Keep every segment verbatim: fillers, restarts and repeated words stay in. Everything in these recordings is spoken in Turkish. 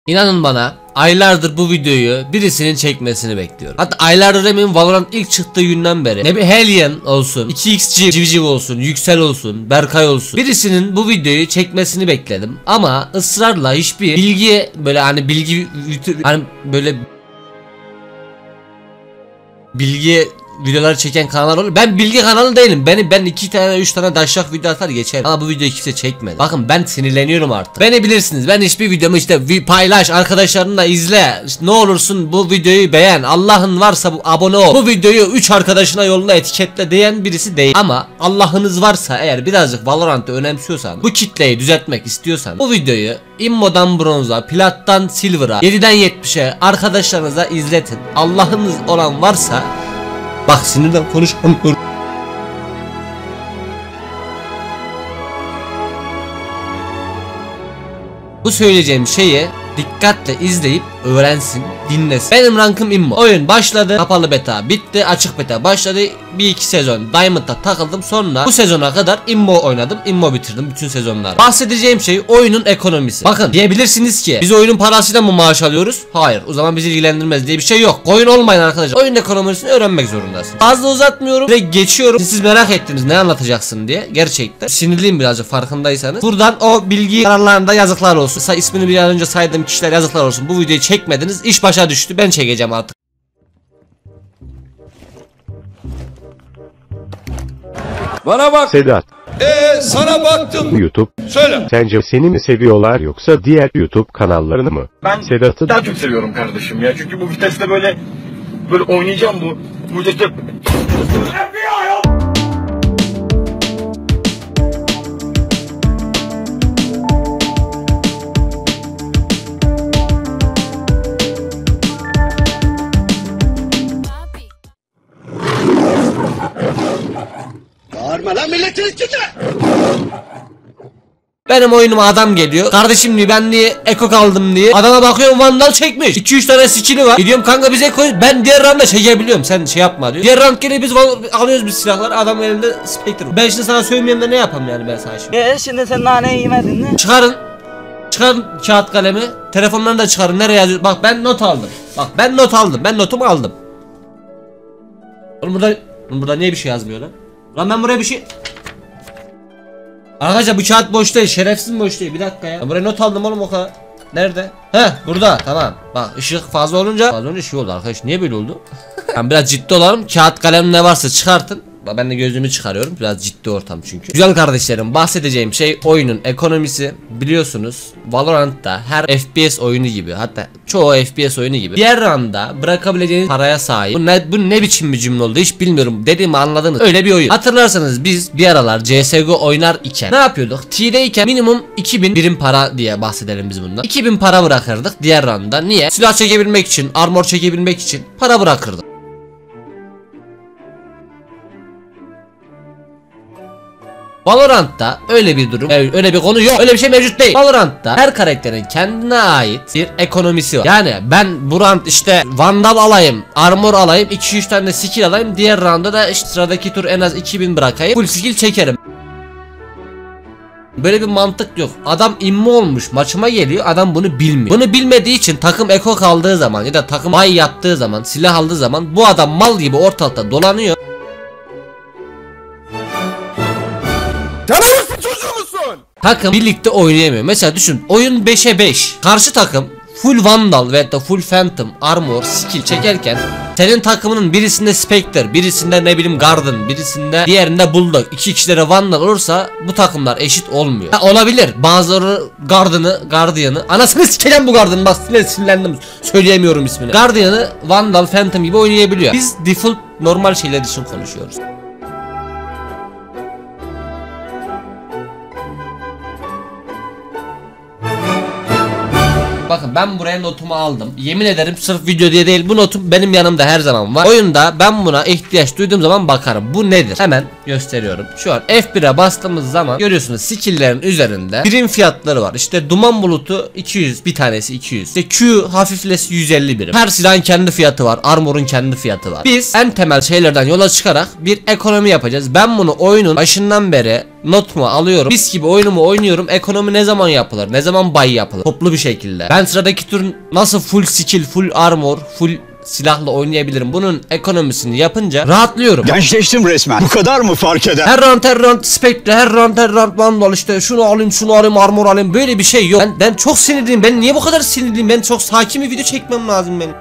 İnanın bana, aylardır bu videoyu birisinin çekmesini bekliyorum. Hatta aylardır demeyeyim, Valorant ilk çıktığı günden beri. Ne bir Hellion olsun, iki x Civciv olsun, Yüksel olsun, Berkay olsun, birisinin bu videoyu çekmesini bekledim. Ama ısrarla hiçbir bilgi, böyle hani bilgi hani böyle bilgi videoları çeken kanallar olur. Ben bilgi kanalı değilim. Beni ben iki tane üç tane daşak video atar geçerim. Ama bu videoyu kimse çekmedi. Bakın ben sinirleniyorum artık. Beni bilirsiniz. Ben hiçbir videomu işte paylaş, arkadaşlarınla izle. İşte ne olursun bu videoyu beğen. Allah'ın varsa bu abone ol. Bu videoyu üç arkadaşına yolla, etiketle diyen birisi değil. Ama Allah'ınız varsa eğer birazcık Valorant'ı önemsiyorsan, bu kitleyi düzeltmek istiyorsan, bu videoyu immodan bronza, plattan silver'a, yediden yetmişe arkadaşlarınıza izletin. Allah'ınız olan varsa. Bak sinirden konuşamıyorum. Bu söyleyeceğim şeyi dikkatle izleyip öğrensin, dinlesin. Benim rankım immo. Oyun başladı, kapalı beta bitti, açık beta başladı. Bir iki sezon Diamond'da takıldım, sonra bu sezona kadar immo oynadım, immo bitirdim bütün sezonlar. Bahsedeceğim şey oyunun ekonomisi. Bakın diyebilirsiniz ki biz oyunun parasıyla mı maaş alıyoruz? Hayır, o zaman bizi ilgilendirmez diye bir şey yok. Oyun olmayın arkadaşlar. Oyun ekonomisini öğrenmek zorundasın. Fazla uzatmıyorum ve geçiyorum. Siz merak ettiniz ne anlatacaksın diye. Gerçekten sinirliyim birazcık, farkındaysanız. Buradan o bilgi kanallarında yazıklar olsun. Sa ismini bir an önce saydığım kişiler yazıklar olsun. Bu videoyu çekmediniz. İş başa düştü. Ben çekeceğim artık. Bana bak Sedat. Eee sana baktım. YouTube. Söyle. Sence seni mi seviyorlar yoksa diğer YouTube kanallarını mı? Ben Sedat'ı daha çok seviyorum kardeşim ya. Çünkü bu viteste böyle böyle oynayacağım bu. Bu viteste... Bağırma lan milletin içinde. Benim oyunuma adam geliyor. Kardeşim diyor, ben diye eko kaldım diye. Adama bakıyorum vandal çekmiş. iki üç tane skill'i var. Gidiyorum kanka bize koy. Ben diğer roundda çekebiliyorum. Sen şey yapma diyor. Diğer round geliyor, biz alıyoruz biz silahlar. Adam elinde Spectre. Ben şimdi sana söylemiyorum da ne yapayım yani ben sana şimdi. E şimdi sen naneyi yemedin mi? Çıkarın. Çıkarın kağıt kalemi. Telefonlarını da çıkarın. Nereye yazıyor? Bak ben not aldım. Bak ben not aldım. Ben notumu aldım. Oğlum burada, oğlum burada niye bir şey yazmıyor lan? Lan ben buraya bir şey... Arkadaşlar bu kağıt boş değil, şerefsiz boş değil. Bir dakika ya. Ben buraya not aldım oğlum o kadar. Nerede? Heh burada, tamam. Bak ışık fazla olunca fazla olunca şey oldu arkadaş. Niye böyle oldu? Yani biraz ciddi olalım. Kağıt kalem ne varsa çıkartın. Ben de gözümü çıkarıyorum. Biraz ciddi ortam çünkü. Güzel kardeşlerim, bahsedeceğim şey oyunun ekonomisi. Biliyorsunuz Valorant'ta her F P S oyunu gibi, hatta çoğu F P S oyunu gibi diğer roundda bırakabileceğiniz paraya sahip. Bu ne, bu ne biçim bir cümle oldu hiç bilmiyorum. Dediğimi anladınız. Öyle bir oyun. Hatırlarsanız biz bir aralar C S G O oynar iken ne yapıyorduk? T'deyken minimum iki bin birim para diye bahsedelim biz bundan. iki bin para bırakırdık diğer roundda. Niye? Silah çekebilmek için, armor çekebilmek için para bırakırdık. Valorant'ta öyle bir durum, öyle bir konu yok. Öyle bir şey mevcut değil. Valorant'ta her karakterin kendine ait bir ekonomisi var. Yani ben bu round işte vandal alayım, armor alayım, iki üç tane de skill alayım. Diğer roundda da işte sıradaki tur en az iki bin bırakayım. Full skill çekerim. Böyle bir mantık yok. Adam immo olmuş, maçıma geliyor, adam bunu bilmiyor. Bunu bilmediği için takım eko kaldığı zaman ya da takım ay yaptığı zaman, silah aldığı zaman bu adam mal gibi ortalıkta dolanıyor. Takım birlikte oynayamıyor. Mesela düşün, oyun beşe beş. Karşı takım full vandal ve da full phantom, armor, skill çekerken senin takımının birisinde Spectre, birisinde ne bileyim Garden, birisinde diğerinde Bulldog, iki kişilere vandal olursa bu takımlar eşit olmuyor. Ha, olabilir. Bazıları Garden'ı, Guardian'ı, anasını sikeceğim bu Garden'ı, bak sinirlendim. Söyleyemiyorum ismini. Guardian'ı vandal, phantom gibi oynayabiliyor. Biz default normal şeyler için konuşuyoruz. Bakın ben buraya notumu aldım. Yemin ederim sırf video diye değil, bu notum benim yanımda her zaman var. Oyunda ben buna ihtiyaç duyduğum zaman bakarım. Bu nedir? Hemen gösteriyorum. Şu an F bire bastığımız zaman görüyorsunuz skill'lerin üzerinde birim fiyatları var. İşte duman bulutu iki yüz, bir tanesi iki yüz. İşte Q hafiflesi yüz elli birim. Her silahın kendi fiyatı var. Armor'un kendi fiyatı var. Biz en temel şeylerden yola çıkarak bir ekonomi yapacağız. Ben bunu oyunun başından beri notumu alıyorum. Mis gibi oyunumu oynuyorum. Ekonomi ne zaman yapılır? Ne zaman buy yapılır? Toplu bir şekilde. Ben sıradaki tur nasıl full skill, full armor, full silahla oynayabilirim? Bunun ekonomisini yapınca rahatlıyorum. Gençleştim resmen. Bu kadar mı fark eder? Her round her round Spectre, her round her round Vandal, işte şunu alayım şunu alayım armor alayım, böyle bir şey yok. Ben, ben çok sinirliyim. Ben niye bu kadar sinirliyim? Ben çok sakin bir video çekmem lazım benim.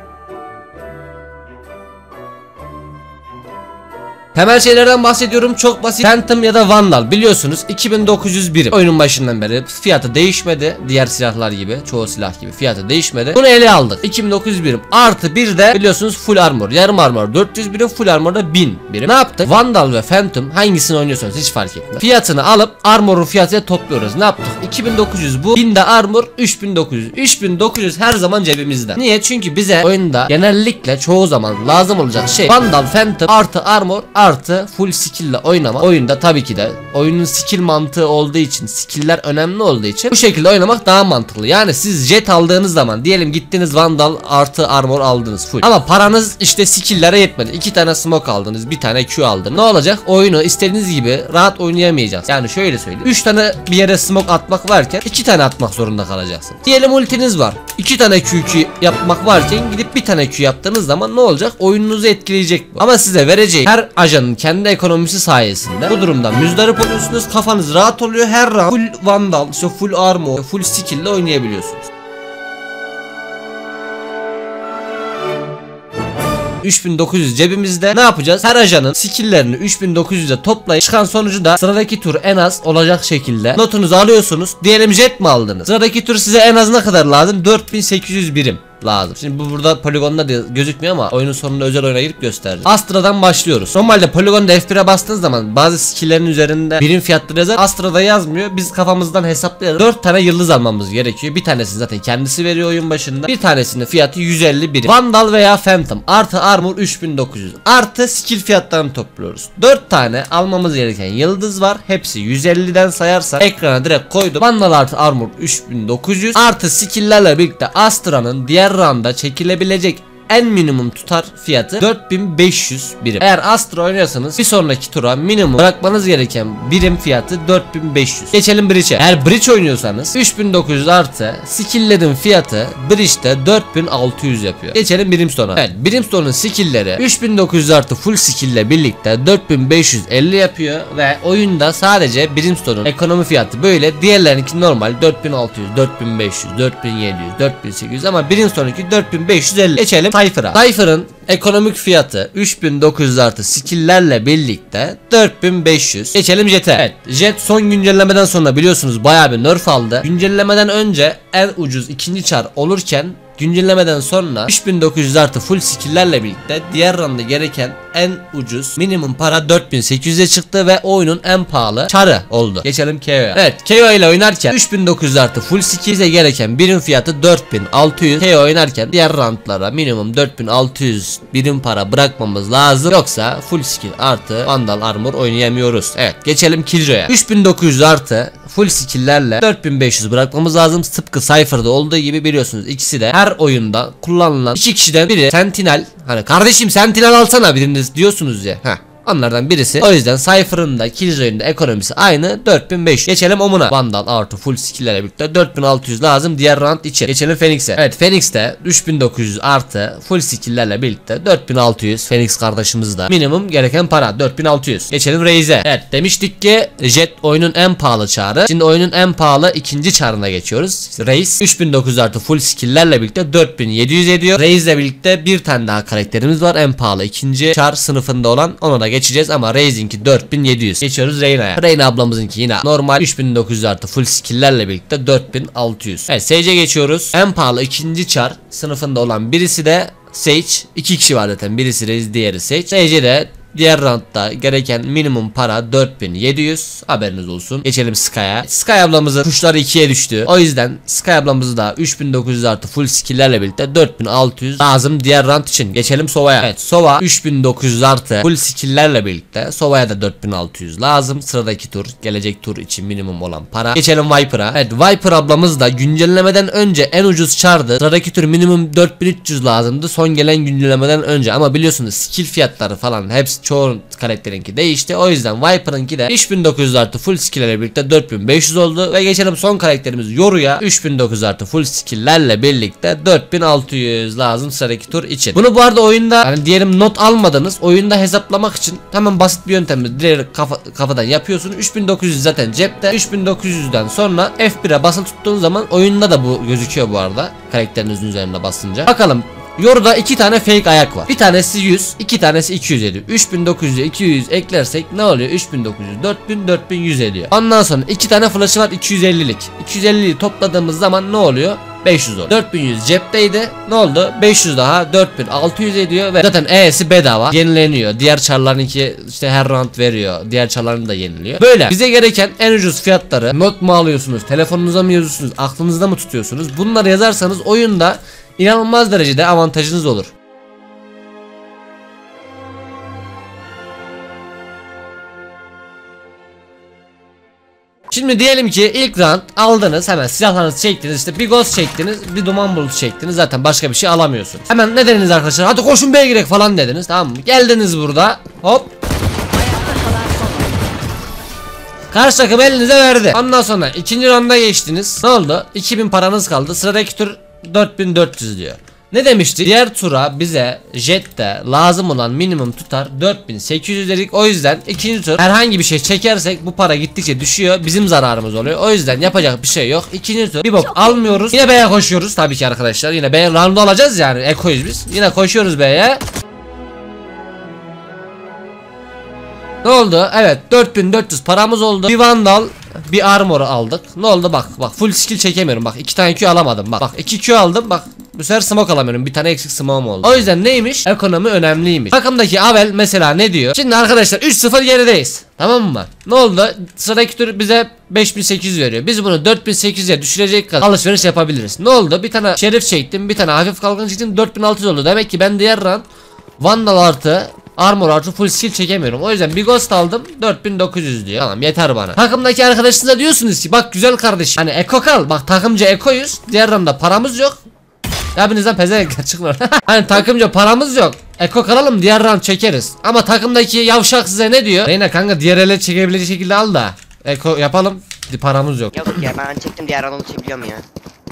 Temel şeylerden bahsediyorum, çok basit. Phantom ya da Vandal biliyorsunuz iki bin dokuz yüz birim. Oyunun başından beri fiyatı değişmedi. Diğer silahlar gibi, çoğu silah gibi fiyatı değişmedi. Bunu ele aldık. iki bin dokuz yüz birim. Artı bir de biliyorsunuz full armor. Yarım armor dört yüz birim, full armor da bin birim. Ne yaptık? Vandal ve Phantom hangisini oynuyorsanız hiç fark etmez. Fiyatını alıp armorun fiyatıyla topluyoruz. Ne yaptık? iki bin dokuz yüz bu. bin de armor, üç bin dokuz yüz. üç bin dokuz yüz her zaman cebimizde. Niye? Çünkü bize oyunda genellikle çoğu zaman lazım olacak şey Vandal, Phantom artı armor artı full skill ile oynama. Oyunda tabii ki de oyunun skill mantığı olduğu için, skill'ler önemli olduğu için bu şekilde oynamak daha mantıklı. Yani siz jet aldığınız zaman diyelim gittiniz Vandal artı armor aldınız full. Ama paranız işte skill'lere yetmedi. iki tane smoke aldınız, bir tane Q aldınız. Ne olacak? Oyunu istediğiniz gibi rahat oynayamayacağız. Yani şöyle söyleyeyim. üç tane bir yere smoke atmak varken iki tane atmak zorunda kalacaksınız. Diyelim ultiniz var. iki tane Q Q yapmak varken gidip bir tane Q yaptığınız zaman ne olacak? Oyununuzu etkileyecek bu. Ama size vereceği her ajanın kendi ekonomisi sayesinde bu durumda müzdarip oluyorsunuz, kafanız rahat oluyor, her round full vandal, işte full armor, full skill ile oynayabiliyorsunuz. üç bin dokuz yüz cebimizde. Ne yapacağız? Her ajanın skill'lerini üç bin dokuz yüze toplayıp çıkan sonucu da sıradaki tur en az olacak şekilde notunuzu alıyorsunuz. Diyelim jet mi aldınız? Sıradaki tur size en az ne kadar lazım? dört bin sekiz yüz birim lazım. Şimdi bu burada poligonda da gözükmüyor ama oyunun sonunda özel oyuna girip göstereceğim. Astra'dan başlıyoruz. Normalde poligonda F bire bastığınız zaman bazı skill'lerin üzerinde birim fiyatları yazar. Astra'da yazmıyor. Biz kafamızdan hesaplayalım. dört tane yıldız almamız gerekiyor. Bir tanesini zaten kendisi veriyor oyun başında. Bir tanesinin fiyatı yüz elli birim. Vandal veya Phantom artı armor üç bin dokuz yüz artı skill fiyatlarını topluyoruz. dört tane almamız gereken yıldız var. Hepsi yüz elliden sayarsak ekrana direkt koydum. Vandal artı armor üç bin dokuz yüz artı skill'lerle birlikte Astra'nın diğer roundda çekilebilecek en minimum tutar fiyatı dört bin beş yüz birim. Eğer Astra oynuyorsanız bir sonraki tura minimum bırakmanız gereken birim fiyatı dört bin beş yüz. Geçelim Breach'e. Eğer Breach oynuyorsanız üç bin dokuz yüz artı skill'lerin fiyatı Breach'te dört bin altı yüz yapıyor. Geçelim Brimstone'a. Evet, Brimstone'un skill'leri üç bin dokuz yüz artı full skill'le birlikte dört bin beş yüz elli yapıyor ve oyunda sadece Brimstone'un ekonomi fiyatı böyle. Diğerlerinki normal dört bin altı yüz, dört bin beş yüz, dört bin yedi yüz, dört bin sekiz yüz ama Brimstone'unki dört bin beş yüz elli. Geçelim Cypher'a. Cypher'ın ekonomik fiyatı üç bin dokuz yüz artı skill'lerle birlikte dört bin beş yüz. Geçelim Jet'e. Evet, Jet son güncellemeden sonra biliyorsunuz bayağı bir nerf aldı. Güncellemeden önce en ucuz ikinci çar olurken güncellemeden sonra üç bin dokuz yüz artı full skill'lerle birlikte diğer randa gereken en ucuz minimum para dört bin sekiz yüze çıktı ve oyunun en pahalı çarı oldu. Geçelim K O'ya. Evet, K O ile oynarken üç bin dokuz yüz artı full skill'e gereken birim fiyatı dört bin altı yüz. K O oynarken diğer rantlara minimum dört bin altı yüz birim para bırakmamız lazım. Yoksa full skill artı Vandal armor oynayamıyoruz. Evet, geçelim Killjoy'a. üç bin dokuz yüz artı full skill'lerle dört bin beş yüz bırakmamız lazım. Tıpkı Cypher'da olduğu gibi biliyorsunuz ikisi de her oyunda kullanılan iki kişiden biri Sentinel. Hani kardeşim Sentinel alsana biriniz diyorsunuz ya. Heh. Onlardan birisi. O yüzden Cypher'ın da Killjoy'un da ekonomisi aynı dört bin beş yüz. Geçelim Omun'a. Vandal artı full skill'lere birlikte dört bin altı yüz lazım diğer round için. Geçelim Phoenix'e. Evet, Phoenix'te üç bin dokuz yüz artı full skill'lerle birlikte dört bin altı yüz. Phoenix kardeşimiz de minimum gereken para dört bin altı yüz. Geçelim Raze'e. Evet, demiştik ki Jet oyunun en pahalı çarı. Şimdi oyunun en pahalı ikinci çarına geçiyoruz. Raze üç bin dokuz yüz artı full skill'lerle birlikte dört bin yedi yüz ediyor. Raze'le birlikte bir tane daha karakterimiz var. En pahalı ikinci çar sınıfında olan, ona da geçeceğiz ama Raze'inki dört bin yedi yüz. Geçiyoruz Reyna'ya. Reyna ablamızınki yine normal üç bin dokuz yüz artı full skill'lerle birlikte dört bin altı yüz. Evet, Sage'e geçiyoruz. En pahalı ikinci çar sınıfında olan birisi de Sage. İki kişi var zaten. Birisi Raze, diğeri Sage. Sage'e de diğer roundda gereken minimum para dört bin yedi yüz. Haberiniz olsun. Geçelim Sky'a. Sky ablamızın kuşları ikiye düştü. O yüzden Sky ablamızı da üç bin dokuz yüz artı full skill'lerle birlikte dört bin altı yüz lazım diğer round için. Geçelim Sova'ya. Evet, Sova üç bin dokuz yüz artı full skill'lerle birlikte Sova'ya da dört bin altı yüz lazım. Sıradaki tur, gelecek tur için minimum olan para. Geçelim Viper'a. Evet, Viper ablamız da güncellemeden önce en ucuz çardı. Sıradaki tur minimum dört bin üç yüz lazımdı son gelen güncellemeden önce ama biliyorsunuz skill fiyatları falan hepsi çoğu karakterinki değişti. O yüzden Viper'ınki de üç bin dokuz yüz artı full skill'lerle birlikte dört bin beş yüz oldu. Ve geçelim son karakterimiz Yoru'ya. üç bin dokuz yüz artı full skill'lerle birlikte dört bin altı yüz lazım sıradaki tur için. Bunu bu arada oyunda hani diyelim not almadınız. Oyunda hesaplamak için hemen basit bir yöntemle direkt kafa, kafadan yapıyorsunuz. üç bin dokuz yüz zaten cepte. üç bin dokuz yüzden sonra F bire basılı tuttuğun zaman oyunda da bu gözüküyor bu arada. Karakterinizin üzerine basınca. Bakalım. Yoru'da iki tane fake ayak var. Bir tanesi yüz, iki tanesi iki yüz ediyor. üç bin dokuz yüze iki yüz eklersek ne oluyor? üç bin dokuz yüz, dört bin, dört bin yüz ediyor. Ondan sonra iki tane flash'ı var iki yüz ellilik. iki yüz elliliği topladığımız zaman ne oluyor? beş yüz oluyor. dört bin yüz cepteydi. Ne oldu? beş yüz daha dört bin altı yüz ediyor ve zaten E'si bedava. Yenileniyor. Diğer çarlarınki işte her round veriyor. Diğer çarlarını da yeniliyor. Böyle. Bize gereken en ucuz fiyatları not mu alıyorsunuz? Telefonunuza mı yazıyorsunuz? Aklınızda mı tutuyorsunuz? Bunları yazarsanız oyunda İnanılmaz derecede avantajınız olur. Şimdi diyelim ki ilk round aldınız, hemen silahlarınızı çektiniz, işte bir ghost çektiniz, bir duman bulutu çektiniz, zaten başka bir şey alamıyorsunuz. Hemen ne dediniz arkadaşlar? Hadi koşun B'ye girek falan dediniz, tamam mı? Geldiniz burada, hop. Karşı takım elinize verdi. Ondan sonra ikinci rounda geçtiniz. Ne oldu? iki bin paranız kaldı. Sıradaki tur dört bin dört yüz diyor. Ne demiştik? Diğer tura bize jette lazım olan minimum tutar dört bin sekiz yüz dedik. O yüzden ikinci tur herhangi bir şey çekersek bu para gittikçe düşüyor. Bizim zararımız oluyor. O yüzden yapacak bir şey yok. İkinci tur bir bok almıyoruz. Yine B'ye koşuyoruz tabii ki arkadaşlar. Yine B'ye round olacağız yani. Ekoyuz biz. Yine koşuyoruz B'ye. Ne oldu? Evet, dört bin dört yüz paramız oldu. Bir vandal, bir armor aldık. Ne oldu? Bak bak full skill çekemiyorum. Bak iki tane Q alamadım. Bak bak iki Q aldım. Bak bu sefer smoke alamıyorum. Bir tane eksik smoke'um oldu. O yüzden neymiş? Ekonomi önemliymiş. Takımdaki Avel mesela ne diyor? Şimdi arkadaşlar üç sıfır gerideyiz. Tamam mı? Ne oldu? Sıradaki tur bize beş bin sekiz yüz veriyor. Biz bunu dört bin sekiz yüze düşürecek kadar alışveriş yapabiliriz. Ne oldu? Bir tane şerif çektim. Bir tane hafif kalkan çektim. dört bin altı yüz oldu. Demek ki ben diğer round vandal artı armor artı full skill çekemiyorum. O yüzden bir ghost aldım, dört bin dokuz yüz diyor. Tamam, yeter bana. Takımdaki arkadaşınıza diyorsunuz ki bak güzel kardeşim, hani eko kal, bak takımca ekoyuz, diğer ramda paramız yok. Ya birinizden pezevenkler çıkmıyor. Hani takımca paramız yok, eko kalalım, diğer round çekeriz. Ama takımdaki yavşak size ne diyor? Yine kanka diğer ele çekebileceği şekilde al da eko yapalım, paramız yok. Yok ya, ben çektim, diğer anonu çekiyorum ya.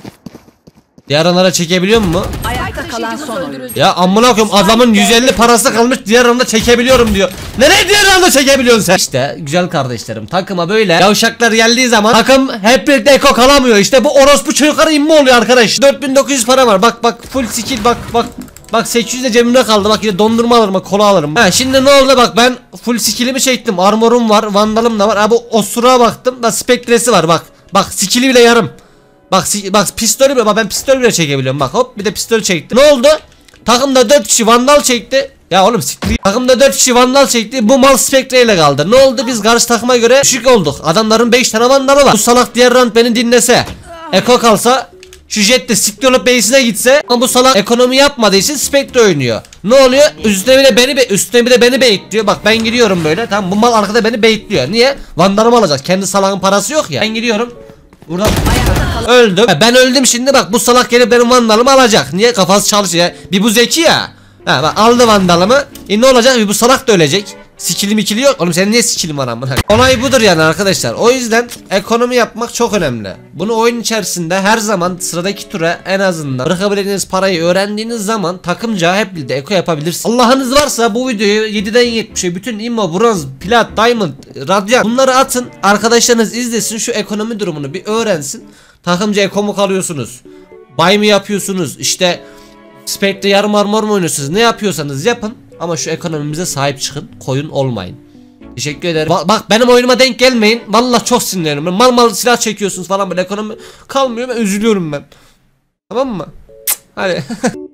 Diğer anlara çekebiliyor mu? Ayakta kalan son oyuncu. Ya amına koyayım, adamın yüz elli parası kalmış, diğer anda çekebiliyorum diyor. Nereye diğer anda çekebiliyorsun sen? İşte güzel kardeşlerim, takıma böyle yavşaklar geldiği zaman takım hep birlikte eko kalamıyor. İşte bu orospu çocuklara inme oluyor arkadaş. dört bin dokuz yüz para var, bak bak full skill, bak bak. Bak sekiz yüz de cebimde kaldı, bak yine dondurma alırım, kola alırım. Ha şimdi ne oldu, bak ben full skill'imi çektim, armorum var, vandalım da var. Ha bu osura baktım da spektresi var, bak. Bak skill'i bile yarım. Bak bak pistolü bile, bak ben pistol bile çekebiliyorum, bak hop bir de pistol çekti. Ne oldu? Takımda dört kişi vandal çekti. Ya oğlum siktir. Takımda dört kişi vandal çekti. Bu mal Spectre ile kaldı. Ne oldu? Biz karşı takıma göre düşük olduk. Adamların beş tane vandalı var. Bu salak diğer round beni dinlese, eko kalsa, şu jet de siktir olup base'ine gitse, ama bu salak ekonomi yapmadığı için Spectre oynuyor. Ne oluyor? Üstüne bir de beni üstüne bir de beni baitliyor. Bak ben giriyorum böyle. Tamam, bu mal arkada beni baitliyor. Niye? Vandalımı alacak. Kendi salağın parası yok ya. Ben giriyorum. Buradan öldüm. Ben öldüm şimdi, bak bu salak gelip benim vandalımı alacak. Niye? Kafası çalışıyor. Bir bu zeki ya. Ha bak aldı vandalımı. E ne olacak? Bir bu salak da ölecek. Skill'i mikili yok. Oğlum sen niye skill'in var amına? Olay budur yani arkadaşlar. O yüzden ekonomi yapmak çok önemli. Bunu oyun içerisinde her zaman sıradaki tura en azından bırakabileceğiniz parayı öğrendiğiniz zaman takımca hep birlikte eko yapabilirsiniz. Allah'ınız varsa bu videoyu yediden yetmişe bütün immo, bronz, plat, diamond, radyant bunları atın. Arkadaşlarınız izlesin, şu ekonomi durumunu bir öğrensin. Takımca eko mu kalıyorsunuz? Buy mı yapıyorsunuz? İşte Spectre yarım armor mu oynuyorsunuz? Ne yapıyorsanız yapın. Ama şu ekonomimize sahip çıkın. Koyun olmayın. Teşekkür ederim. Ba bak benim oyunuma denk gelmeyin. Vallahi çok sinirleniyorum. Mal mal silah çekiyorsunuz falan, böyle ekonomi kalmıyor. Ben üzülüyorum ben. Tamam mı? Cık, hadi.